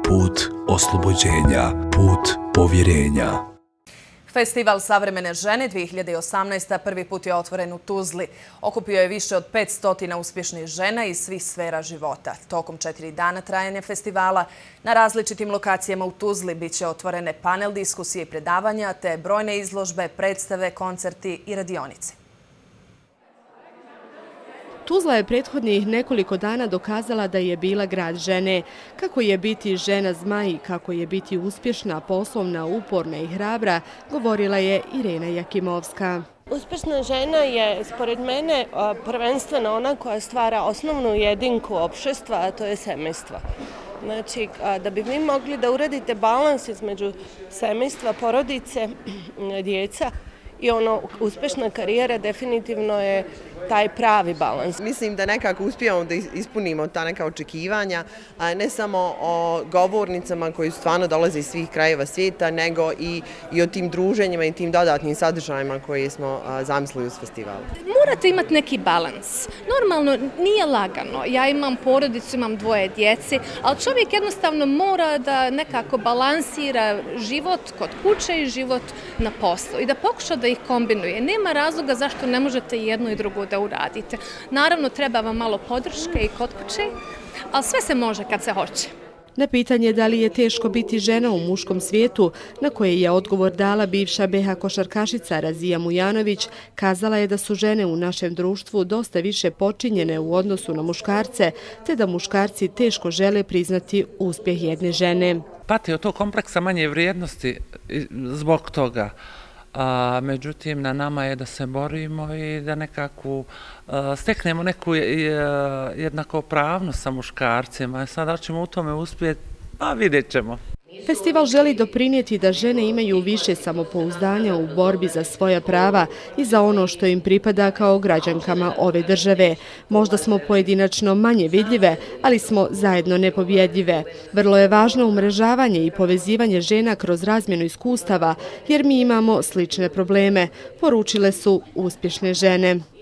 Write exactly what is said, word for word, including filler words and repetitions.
put oslobođenja, put povjerenja. Festival Savremene žene dvije hiljade osamnaeste. prvi put je otvoren u Tuzli. Okupio je više od petsto uspješnih žena iz svih sfera života. Tokom četiri dana trajanja festivala na različitim lokacijama u Tuzli bit će otvorene panel diskusije i predavanja, te brojne izložbe, predstave, koncerti i radionice. Tuzla je prethodnih nekoliko dana dokazala da je bila grad žene. Kako je biti žena zmaj i kako je biti uspješna, poslovna, uporna i hrabra, govorila je Irena Jakimovska. Uspješna žena je, spored mene, prvenstveno ona koja stvara osnovnu jedinku opštestva, a to je semejstvo. Znači, da bi vi mogli da uradite balans između semejstva, porodice, djeca, i ono, uspješna karijera definitivno je taj pravi balans. Mislim da nekako uspijemo da ispunimo ta neka očekivanja, ne samo o govornicama koji stvarno dolaze iz svih krajeva svijeta, nego i, i o tim druženjima i tim dodatnim sadržajima koje smo zamislili uz festival. Morate imati neki balans. Normalno, nije lagano. Ja imam porodicu, imam dvoje djeci, ali čovjek jednostavno mora da nekako balansira život kod kuće i život na poslu i da pokuša da ih kombinuje. Nema razloga zašto ne možete jedno i drugo da uradite. Naravno, treba vam malo podrške i kod kuće, ali sve se može kad se hoće. Na pitanje da li je teško biti žena u muškom svijetu, na koje je odgovor dala bivša be ha košarkašica Razija Mujanović, kazala je da su žene u našem društvu dosta više počinjene u odnosu na muškarce, te da muškarci teško žele priznati uspjeh jedne žene. Pati od tog kompleksa manje vrijednosti zbog toga. A, međutim, na nama je da se borimo i da nekako a, steknemo neku jednakopravnost sa muškarcima. Sad da ćemo u tome uspjeti, a vidjet ćemo. Festival želi doprinijeti da žene imaju više samopouzdanja u borbi za svoja prava i za ono što im pripada kao građankama ove države. Možda smo pojedinačno manje vidljive, ali smo zajedno nepobjedljive. Vrlo je važno umrežavanje i povezivanje žena kroz razmjenu iskustava, jer mi imamo slične probleme, poručile su uspješne žene.